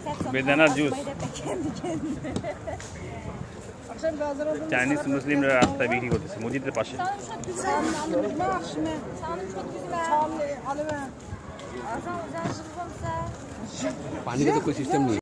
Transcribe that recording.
বেদানা juice Chinese মুসলিমরা রাস্তায় বিক্রি করতেছে মসজিদের পাশে। पानी का तो कोई सिस्टम नहीं है।